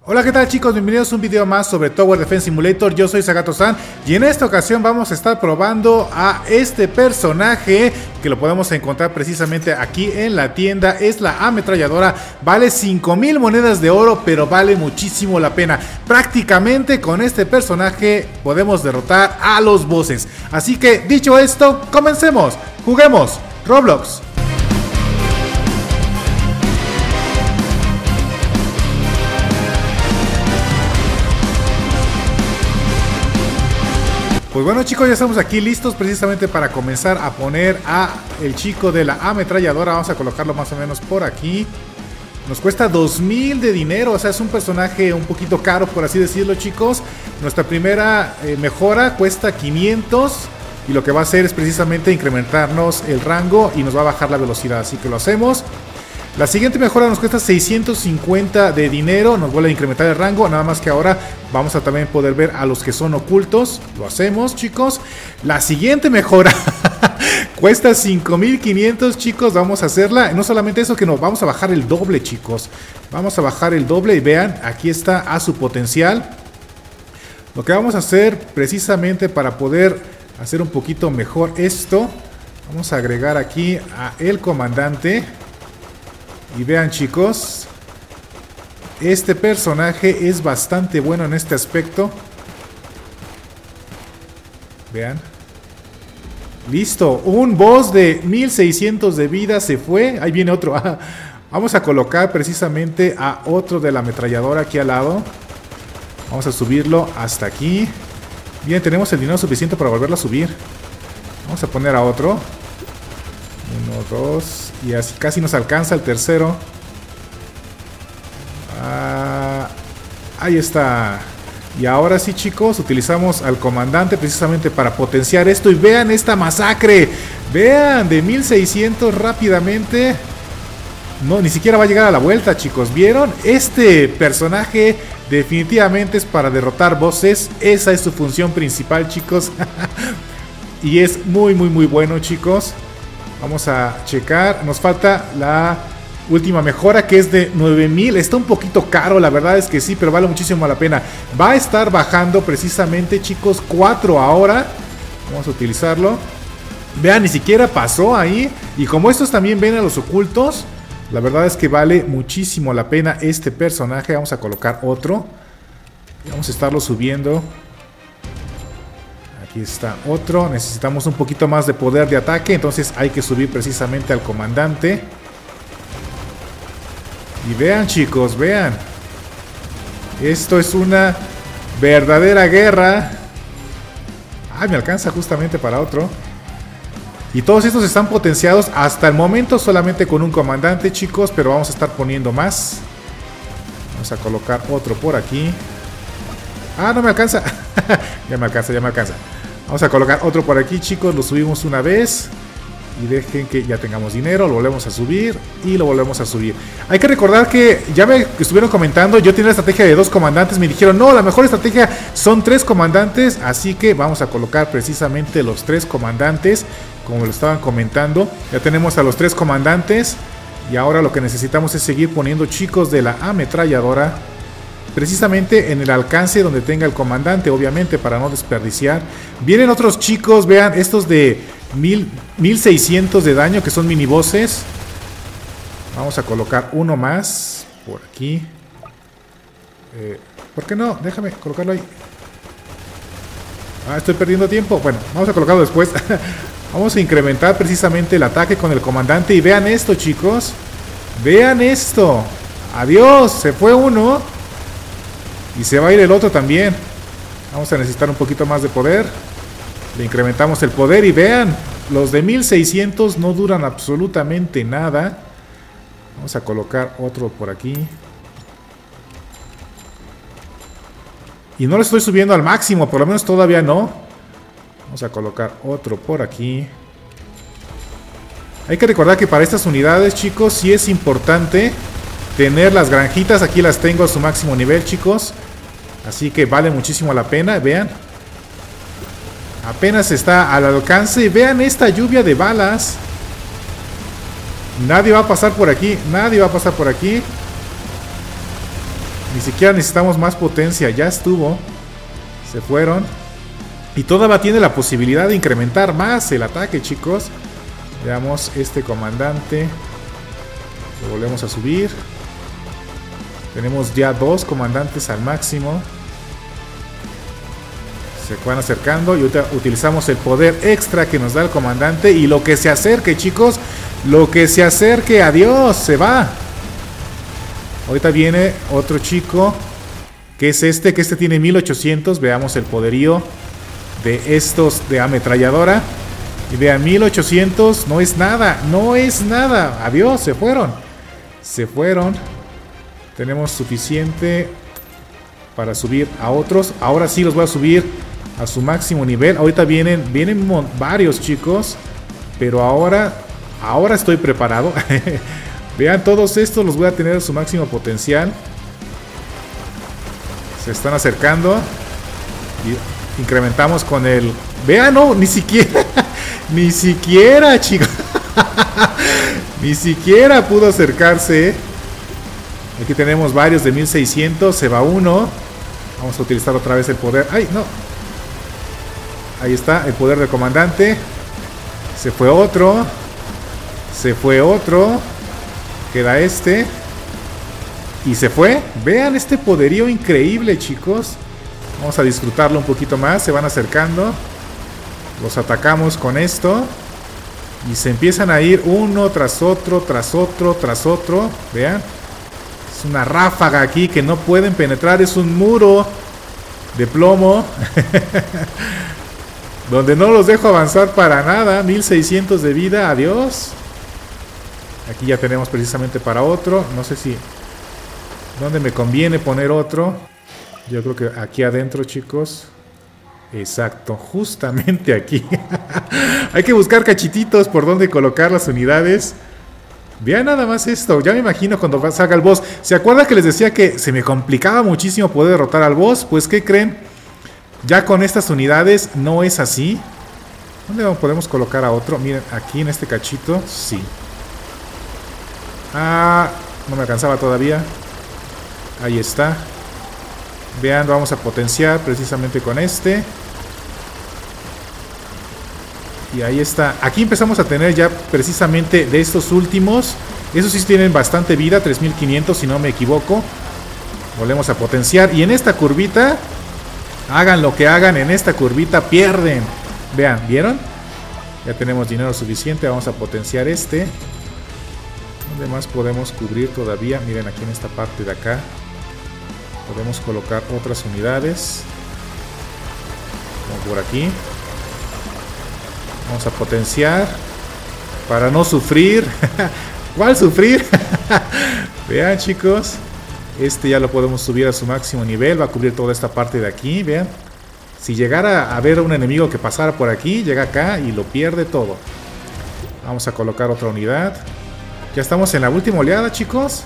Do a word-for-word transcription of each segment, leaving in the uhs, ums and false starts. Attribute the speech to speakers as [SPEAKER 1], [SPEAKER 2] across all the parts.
[SPEAKER 1] Hola, ¿qué tal chicos? Bienvenidos a un video más sobre Tower Defense Simulator. Yo soy Sagato-san y en esta ocasión vamos a estar probando a este personaje que lo podemos encontrar precisamente aquí en la tienda. Es la ametralladora, vale cinco mil monedas de oro, pero vale muchísimo la pena. Prácticamente con este personaje podemos derrotar a los bosses. Así que dicho esto, comencemos. Juguemos Roblox. Pues bueno chicos, ya estamos aquí listos precisamente para comenzar a poner a el chico de la ametralladora. Vamos a colocarlo más o menos por aquí. Nos cuesta dos mil de dinero, o sea es un personaje un poquito caro por así decirlo chicos. Nuestra primera eh, mejora cuesta quinientos y lo que va a hacer es precisamente incrementarnos el rango y nos va a bajar la velocidad, así que lo hacemos. La siguiente mejora nos cuesta seiscientos cincuenta de dinero, nos vuelve a incrementar el rango, nada más que ahora vamos a también poder ver a los que son ocultos. Lo hacemos chicos. La siguiente mejora cuesta cinco mil quinientos chicos, vamos a hacerla. No solamente eso, que nos vamos a bajar el doble chicos. Vamos a bajar el doble y vean, aquí está a su potencial. Lo que vamos a hacer precisamente para poder hacer un poquito mejor esto, vamos a agregar aquí a el comandante. Y vean chicos, este personaje es bastante bueno en este aspecto. Vean. Listo, un boss de mil seiscientos de vida se fue. Ahí viene otro. Vamos a colocar precisamente a otro de la ametralladora aquí al lado. Vamos a subirlo hasta aquí. Bien, tenemos el dinero suficiente para volverlo a subir. Vamos a poner a otro. Uno, dos, y así casi nos alcanza el tercero. Ah, ahí está. Y ahora sí chicos, utilizamos al comandante precisamente para potenciar esto. Y vean esta masacre. Vean, de mil seiscientos rápidamente. No, ni siquiera va a llegar a la vuelta chicos. ¿Vieron? Este personaje definitivamente es para derrotar bosses. Esa es su función principal chicos. Y es muy muy muy bueno chicos. Vamos a checar, nos falta la última mejora que es de nueve mil, está un poquito caro, la verdad es que sí, pero vale muchísimo la pena. Va a estar bajando precisamente chicos, cuatro ahora, vamos a utilizarlo. Vean, ni siquiera pasó ahí, y como estos también ven a los ocultos, la verdad es que vale muchísimo la pena este personaje. Vamos a colocar otro, vamos a estarlo subiendo. Aquí está otro, necesitamos un poquito más de poder de ataque, entonces hay que subir precisamente al comandante. Y vean chicos, vean. Esto es una verdadera guerra. Ah, me alcanza justamente para otro. Y todos estos están potenciados hasta el momento solamente con un comandante chicos, pero vamos a estar poniendo más. Vamos a colocar otro por aquí. Ah, no me alcanza. Ya me alcanza, ya me alcanza. Vamos a colocar otro por aquí chicos, lo subimos una vez. Y dejen que ya tengamos dinero, lo volvemos a subir y lo volvemos a subir. Hay que recordar que ya me estuvieron comentando, yo tenía la estrategia de dos comandantes, me dijeron no, la mejor estrategia son tres comandantes. Así que vamos a colocar precisamente los tres comandantes, como lo estaban comentando. Ya tenemos a los tres comandantes. Y ahora lo que necesitamos es seguir poniendo chicos de la ametralladora precisamente en el alcance donde tenga el comandante, obviamente, para no desperdiciar. Vienen otros chicos, vean, estos de mil seiscientos de daño, que son mini bosses. Vamos a colocar uno más por aquí. Eh, ¿Por qué no? Déjame colocarlo ahí. Ah, estoy perdiendo tiempo. Bueno, vamos a colocarlo después. Vamos a incrementar precisamente el ataque con el comandante. Y vean esto, chicos. Vean esto. Adiós, se fue uno. Y se va a ir el otro también. Vamos a necesitar un poquito más de poder. Le incrementamos el poder y vean, los de mil seiscientos no duran absolutamente nada. Vamos a colocar otro por aquí. Y no lo estoy subiendo al máximo, por lo menos todavía no. Vamos a colocar otro por aquí. Hay que recordar que para estas unidades, chicos, sí es importante tener las granjitas. Aquí las tengo a su máximo nivel, chicos. Así que vale muchísimo la pena, vean. Apenas está al alcance. Vean esta lluvia de balas. Nadie va a pasar por aquí. Nadie va a pasar por aquí. Ni siquiera necesitamos más potencia. Ya estuvo. Se fueron. Y todavía tiene la posibilidad de incrementar más el ataque, chicos. Veamos este comandante. Lo volvemos a subir. Tenemos ya dos comandantes al máximo. Se van acercando y ahorita utilizamos el poder extra que nos da el comandante. Y lo que se acerque, chicos. Lo que se acerque, adiós, se va. Ahorita viene otro chico. Que es este, que este tiene mil ochocientos. Veamos el poderío de estos de ametralladora. Y vean, mil ochocientos no es nada. No es nada. Adiós, se fueron. Se fueron. Tenemos suficiente para subir a otros. Ahora sí los voy a subir a su máximo nivel. Ahorita vienen, vienen varios, chicos. Pero ahora, ahora estoy preparado. Vean, todos estos los voy a tener a su máximo potencial. Se están acercando. Y incrementamos con el... Vean, no, ni siquiera. Ni siquiera, chicos. Ni siquiera pudo acercarse. Aquí tenemos varios de mil seiscientos. Se va uno. Vamos a utilizar otra vez el poder. ¡Ay, no! Ahí está el poder del comandante. Se fue otro. Se fue otro. Queda este. Y se fue. Vean este poderío increíble, chicos. Vamos a disfrutarlo un poquito más. Se van acercando. Los atacamos con esto. Y se empiezan a ir uno tras otro, tras otro, tras otro. Vean. Es una ráfaga aquí que no pueden penetrar. Es un muro de plomo. Donde no los dejo avanzar para nada. mil seiscientos de vida. Adiós. Aquí ya tenemos precisamente para otro. No sé si... ¿Dónde me conviene poner otro? Yo creo que aquí adentro, chicos. Exacto. Justamente aquí. Hay que buscar cachititos por donde colocar las unidades. Vean nada más esto. Ya me imagino cuando salga el boss. ¿Se acuerdan que les decía que se me complicaba muchísimo poder derrotar al boss? Pues, ¿qué creen? Ya con estas unidades no es así. ¿Dónde podemos colocar a otro? Miren, aquí en este cachito. Sí. Ah, no me alcanzaba todavía. Ahí está. Vean, vamos a potenciar precisamente con este. Y ahí está. Aquí empezamos a tener ya precisamente de estos últimos. Esos sí tienen bastante vida, tres mil quinientos si no me equivoco. Volvemos a potenciar. Y en esta curvita, hagan lo que hagan, en esta curvita pierden. Vean, ¿vieron? Ya tenemos dinero suficiente. Vamos a potenciar este. ¿Dónde más podemos cubrir todavía? Miren, aquí en esta parte de acá podemos colocar otras unidades. Como por aquí. Vamos a potenciar para no sufrir. ¿Cuál sufrir? Vean, chicos. Este ya lo podemos subir a su máximo nivel. Va a cubrir toda esta parte de aquí. Vean. Si llegara a haber un enemigo que pasara por aquí, llega acá y lo pierde todo. Vamos a colocar otra unidad. Ya estamos en la última oleada, chicos.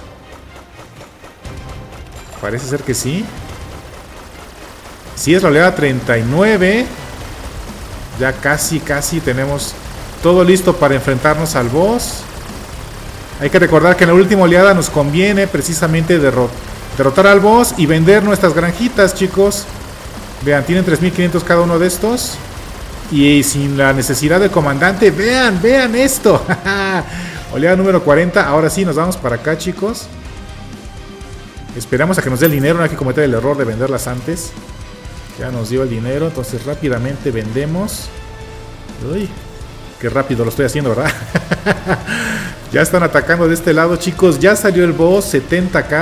[SPEAKER 1] Parece ser que sí. Sí, es la oleada treinta y nueve. Ya casi, casi tenemos todo listo para enfrentarnos al boss. Hay que recordar que en la última oleada nos conviene precisamente derro derrotar al boss y vender nuestras granjitas, chicos. Vean, tienen tres mil quinientos cada uno de estos. Y sin la necesidad del comandante. Vean, vean esto. Oleada número cuarenta. Ahora sí, nos vamos para acá, chicos. Esperamos a que nos dé el dinero. No hay que cometer el error de venderlas antes. Ya nos dio el dinero. Entonces rápidamente vendemos. Uy, qué rápido lo estoy haciendo, ¿verdad? Ya están atacando de este lado, chicos. Ya salió el boss, setenta K.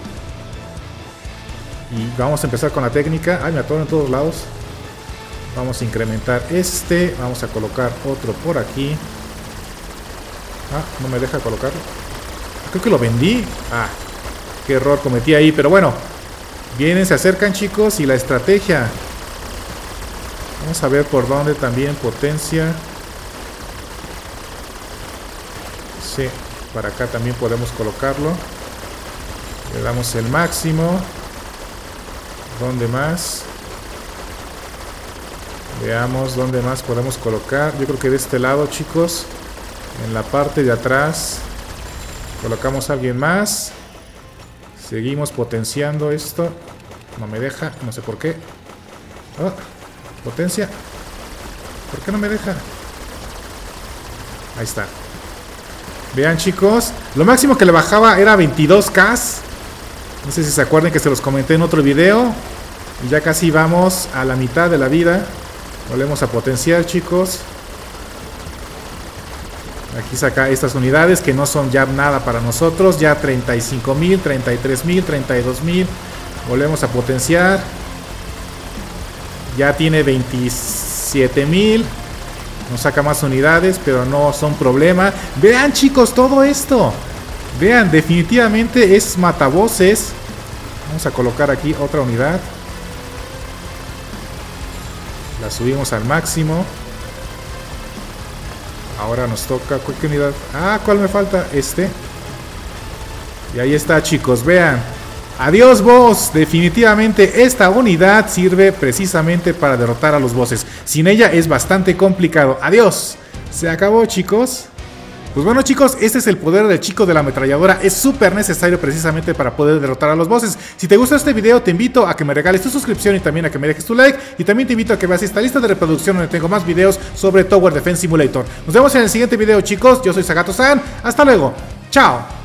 [SPEAKER 1] Y vamos a empezar con la técnica. Ay, me atoro en todos lados. Vamos a incrementar este. Vamos a colocar otro por aquí. Ah, no me deja colocarlo. Creo que lo vendí. Ah, qué error cometí ahí. Pero bueno, vienen, se acercan, chicos. Y la estrategia. Vamos a ver por dónde también potencia. Sí, para acá también podemos colocarlo. Le damos el máximo. ¿Dónde más? Veamos dónde más podemos colocar. Yo creo que de este lado, chicos. En la parte de atrás. Colocamos a alguien más. Seguimos potenciando esto. No me deja, no sé por qué. Oh, potencia. ¿Por qué no me deja? Ahí está. Vean, chicos. Lo máximo que le bajaba era veintidós K. No sé si se acuerdan que se los comenté en otro video. Y ya casi vamos a la mitad de la vida. Volvemos a potenciar, chicos. Aquí saca estas unidades que no son ya nada para nosotros. Ya treinta y cinco mil, treinta y tres mil, treinta y dos mil. Volvemos a potenciar. Ya tiene veintisiete mil. Nos saca más unidades, pero no son problema. Vean, chicos, todo esto. Vean, definitivamente es matavoces. Vamos a colocar aquí otra unidad. La subimos al máximo. Ahora nos toca... ¿Qué unidad? Ah, ¿cuál me falta? Este. Y ahí está, chicos, vean. Adiós, boss. Definitivamente esta unidad sirve precisamente para derrotar a los bosses. Sin ella es bastante complicado. Adiós. Se acabó, chicos. Pues bueno, chicos, este es el poder del chico de la ametralladora. Es súper necesario precisamente para poder derrotar a los bosses. Si te gustó este video, te invito a que me regales tu suscripción y también a que me dejes tu like. Y también te invito a que veas esta lista de reproducción donde tengo más videos sobre Tower Defense Simulator. Nos vemos en el siguiente video, chicos. Yo soy Zagato-san. Hasta luego. Chao.